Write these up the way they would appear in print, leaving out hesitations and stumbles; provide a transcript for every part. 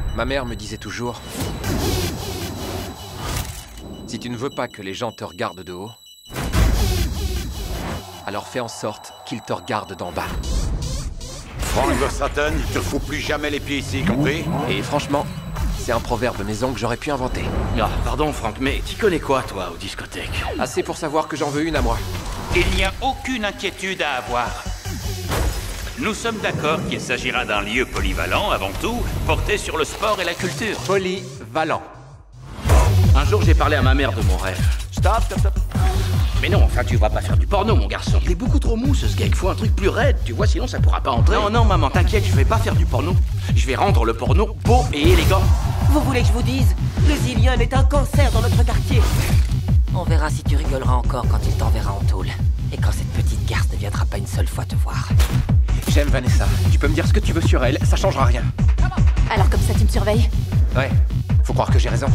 Ma mère me disait toujours... Si tu ne veux pas que les gens te regardent de haut, alors fais en sorte qu'ils te regardent d'en bas. Frank Verstraeten, il te faut plus jamais les pieds ici, compris? Et franchement, c'est un proverbe maison que j'aurais pu inventer. Ah, pardon Frank, mais tu connais quoi toi aux discothèques? Assez pour savoir que j'en veux une à moi. Il n'y a aucune inquiétude à avoir. Nous sommes d'accord qu'il s'agira d'un lieu polyvalent, avant tout, porté sur le sport et la culture. Polyvalent. Un jour j'ai parlé à ma mère de mon rêve. Stop. Mais non, enfin tu vas pas faire du porno mon garçon. T'es beaucoup trop mou ce skate, faut un truc plus raide, tu vois, sinon ça pourra pas entrer. Non maman, t'inquiète, je vais pas faire du porno. Je vais rendre le porno beau et élégant. Vous voulez que je vous dise? Le Zillion est un cancer dans notre quartier. On verra si tu rigoleras encore quand il t'enverra en tôle. Et quand cette petite garce ne viendra pas une seule fois te voir. J'aime Vanessa. Tu peux me dire ce que tu veux sur elle, ça changera rien. Alors comme ça tu me surveilles? Ouais, faut croire que j'ai raison.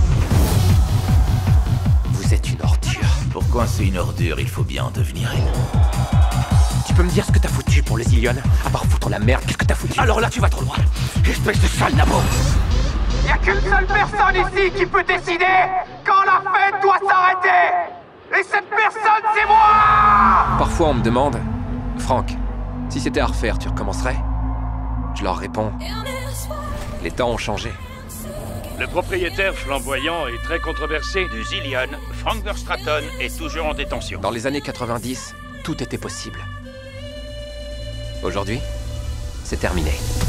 Vous êtes une ordure. Pour coincer une ordure, il faut bien en devenir une. Tu peux me dire ce que t'as foutu pour le Zillion? À part foutre la merde, qu'est-ce que t'as foutu? Alors là tu vas trop loin, espèce de sale nabo. Y a qu'une seule personne ici qui peut décider quand la fête doit s'arrêter. Et cette personne, c'est moi! Parfois on me demande, Frank, si c'était à refaire, tu recommencerais? Je leur réponds, les temps ont changé. Le propriétaire flamboyant et très controversé du Zillion, Frank Verstraeten, est toujours en détention. Dans les années 90, tout était possible. Aujourd'hui, c'est terminé.